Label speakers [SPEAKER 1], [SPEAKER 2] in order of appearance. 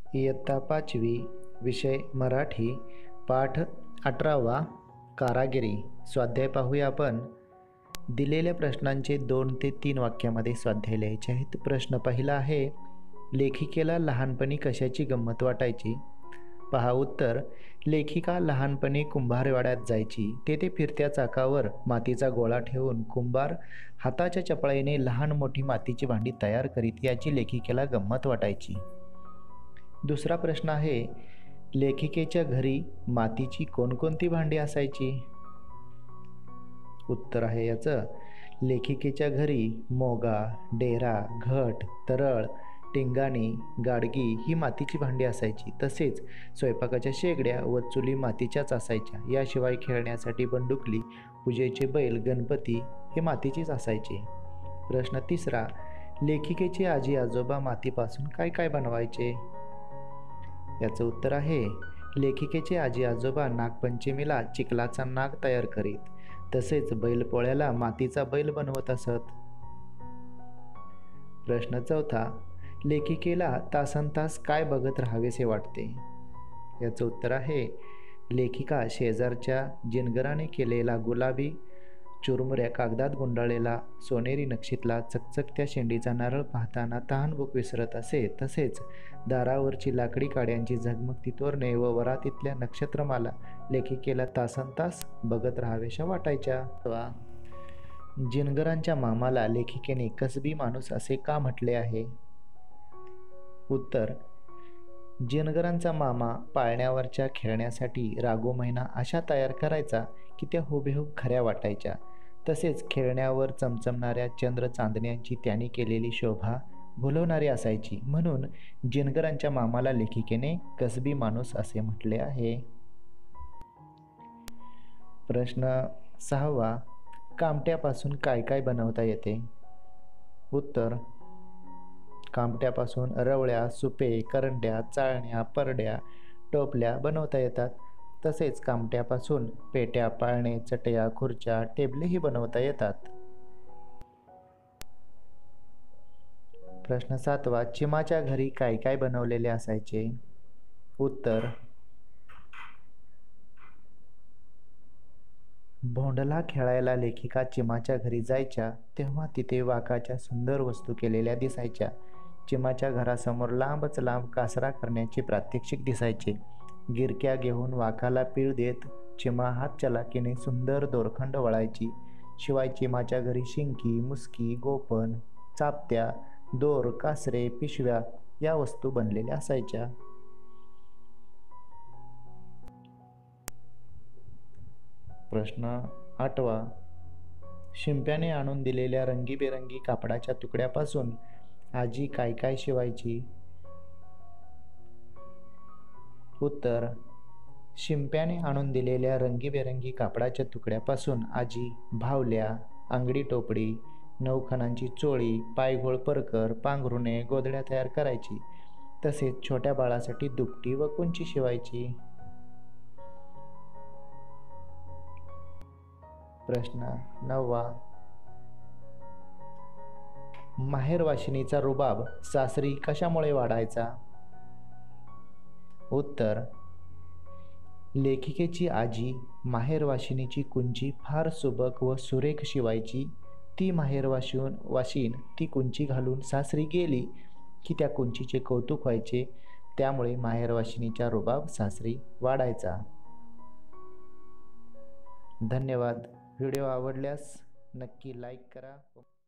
[SPEAKER 1] इयत्ता 5वी, विषय मराठी, पाठ 18वा, कारागिरी. स्वाध्याय पाहूया आपण. दिलेल्या प्रश्नांचे 2 ते 3 वाक्यामध्ये स्वाध्याय लिहायचे आहेत. प्रश्न पहिला आहे, लेखिकेला लहानपणी कशाची गंमत वाटायची? पहा उत्तर. लेखिका लहानपणी कुंभारवाड्यात जायची. तेथे फिरत्या चाकावर मातीचा गोळा ठेवून कुंभार हाताच्या चपळाईने लहान मोठी मातीची भांडी तयार करीत याची लेखिकेला गंमत वाटायची. दुसरा प्रश्न आहे, लेखिकेच्या घरी मातीची कोणकोणती भांडी असायची? उत्तर आहे याचं, लेखिकेच्या घरी मोगा, डेरा, घट, तरळ, टिंगाणी, गाडगी ही मातीची भांडी असायची. तसेच स्वयंपाकाच्या शेगड्या व चुली मातीच्याच असायच्या. याशिवाय खेळण्यासाठी बंदुकली, पूजेचे बैल, गणपती हे मातीचीच असायचे. प्रश्न तिसरा, लेखिकेचे आजी आजोबा मातीपासून काय काय बनवायचे? याचं उत्तर आहे, लेखिकेचे आजी आजोबा नागपंचमीला चिखलाचा नाग तयार करीत. तसेच बैलपोळ्याला मातीचा बैल बनवत असत. प्रश्न चौथा, लेखिकेला तासनतास काय बघत राहावेसे वाटते? याचं उत्तर आहे, लेखिका शेजारच्या जिनगराने केलेला गुलाबी चुरमुऱ्या कागदात गुंडाळलेला सोनेरी नक्षीतला चकचकत्या शेंडीचा नारळ पाहताना तहानभूक विसरत असे. तसेच दारावरची लाकडी काड्यांची झगमगती तोरणे व वरातीतल्या नक्षत्रमाला लेखिकेला तासनतास बघत राहावेशा वाटायच्या. जिनगरांच्या मामाला लेखिकेने कसबी माणूस असे का म्हटले आहे? उत्तर, जिनगरांचा मामा पाळण्यावरच्या खेळण्यासाठी रागो मैना अशा तयार करायचा की त्या हुबेहूब खऱ्या वाटायच्या. तसेच खेळण्यावर चमचमणाऱ्या चंद्र चांदण्यांची त्यांनी केलेली शोभा भुलवणारी असायची. म्हणून जिनगरांच्या मामाला लेखिकेने कसबी माणूस असे म्हटले आहे. प्रश्न 6वा, कामट्यापासून काय काय बनवता येते? उत्तर, कामट्यापासून रवळ्या, सुपे, करंड्या, चाळण्या, परड्या, टोपल्या बनवता येतात. तसेच कामट्यापासून पेट्या, पाळणे, चटया, खुर्च्या, टेबलेही बनवता येतात. प्रश्न 7वा, चिमाच्या घरी काय काय बनवलेले असायचे? उत्तर, भोंडला खेळायला लेखिका चिमाच्या घरी जायच्या तेव्हा तिथे वाकाच्या सुंदर वस्तू केलेल्या दिसायच्या. चिमाच्या घरासमोर लांबच लांब कासरा करण्याचे प्रात्यक्षिक दिसायचे. गिरक्या घेऊन वाकाला पीळ देत चिमा हातचलाकीने सुंदर दोरखंड वळायची. शिवाय चिमाच्या घरी शिंकी, मुसकी, गोपण, चापत्या, दोर, कासरे, पिशव्या या वस्तू बनलेल्या असायच्या. प्रश्न 8वा, शिंप्याने आणून दिलेल्या रंगीबेरंगी कापडाच्या तुकड्यापासून आजी काय काय शिवायची? उत्तर, शिंप्याने आणून दिलेल्या रंगीबेरंगी कापडाच्या तुकड्यापासून आजी भावल्या, अंगडी टोपडी, 9 खणांची चोळी, पायघोळ परकर, पांघरुणे, गोधड्या तयार करायची. तसेच छोट्या बाळासाठी दुपटी व कुंची शिवायची. प्रश्न 9वा, माहेरवाशिणीचा रुबाब सासरी कशामुळे वाढायचा? उत्तर, लेखिकेची आजी माहेरवाशिणीची कुंची फार सुबक व सुरेख शिवायची. ती माहेरवाशीण ती कुंची घालून सासरी गेली की त्या कुंचीचे कौतुक व्हायचे. त्यामुळे माहेरवाशिणीचा रुबाब सासरी वाढायचा. धन्यवाद. व्हिडिओ आवडल्यास नक्की लाईक करा.